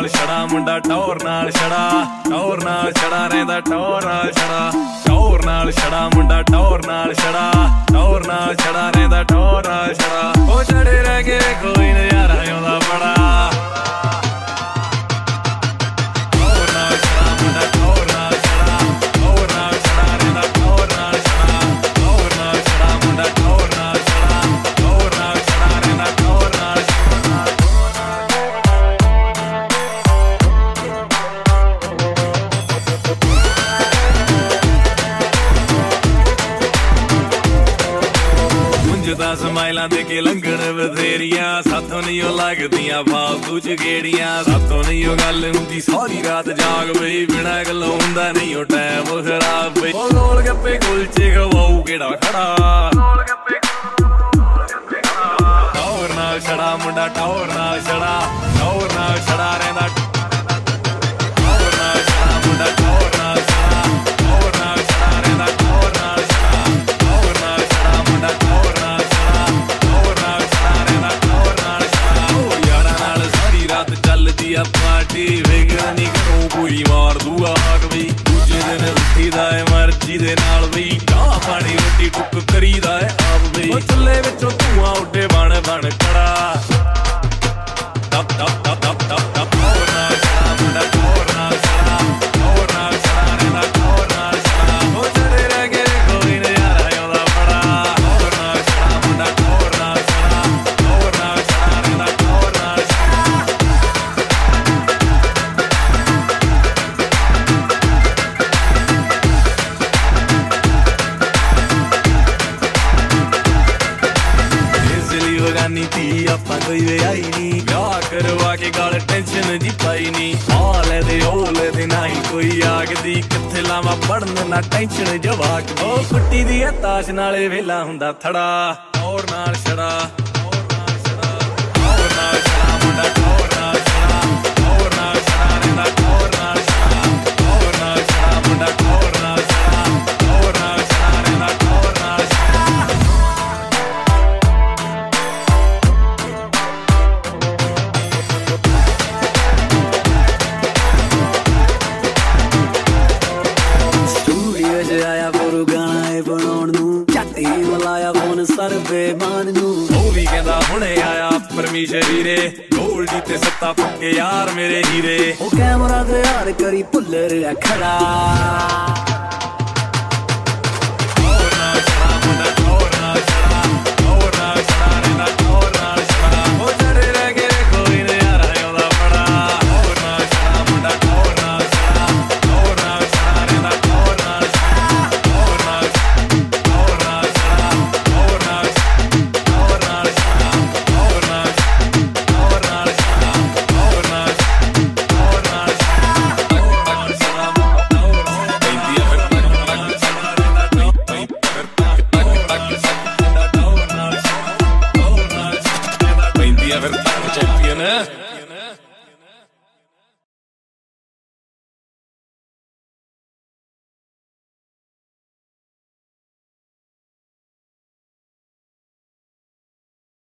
नाल छड़ा मुंडा टौर नाल छड़ा रहंदा टौर नाल छड़ा टौर नाल छड़ा मुंडा टौर नाल छड़ा रहंदा टौर नाल छड़ा ओ छड़े रह के कोई नज़ारा आउंदा बड़ा टौर नाल छड़ा मुंडा टौर नाल छड़ा रहंदा टौर नाल छड़ा मुंडा टौर नाल छड़ा रहंदा टौर नाल समाइलां दे के लंघण बथेरियां साथों नहीं ओ लगदियां फालतू च गेड़ियां साथों नहीं ओ गल हुंदी सारी रात जाग पई बिना गल्लों हुंदा नहीं ओ टैम खराब पई ओ गोल गप्पे कुलचे खवाऊ केड़ा खड़ा टौर नाल छड़ा मुंडा टौर नाल छड़ा रहंदा टौर नाल छड़ा मुंडा टौर नाल छड़ा रहंदा टौर नाल छड़ा मुंडा टौर पार्टी वेगनी घरों कोई मार दूआ आग बई दूजे दिन उठीदा है मर्जी दे नाल बई चाह पानी रोटी टुक करीदा है आप बई चुल्हे विचों धुआं उठे बन कड़ा टप टप टप टप टप टप टौर नाल छड़ा मुंडा टौर नाल छड़ा रहंदा टौर नाल छड़ा ओ छड़े रह के कोई नज़ारा आउंदा बड़ा टौर नाल छड़ा मुंडा टौर नाल छड़ा रहंदा टौर नाल नीति आपां कोई आई नी ब्याह करवा के गल टेंशन जी पाई नी हाले दे नहीं कोई आगदी किथे लावा पढ़न ना टेंशन जवाक ओ कुट्टी दी ताश नाले वेला हुंदा थड़ा टौर नाल छड़ा मुंडा टौर नाल छड़ा रहंदा टौर नाल छड़ा मुंडा टौर नाल छड़ा रहंदा टौर नाल आया गुरु गाना है बनाउण नूं झट ही मिलाया फोन सर्वे मान नूं ओ भी कहंदा हुणे आया परमेशरी रे गोल्डी ते सत्ता पक्के यार मेरे हीरे ओ कैमरा ते यार करी भुल्लर खड़ा टौर नाल छड़ा मुंडा टौर नाल छड़ा रहंदा टौर नाल छड़ा ओ छड़े रह के कोई नज़ारा आउंदा बड़ा टौर नाल छड़ा मुंडा टौर नाल छड़ा रहंदा टौर नाल champion,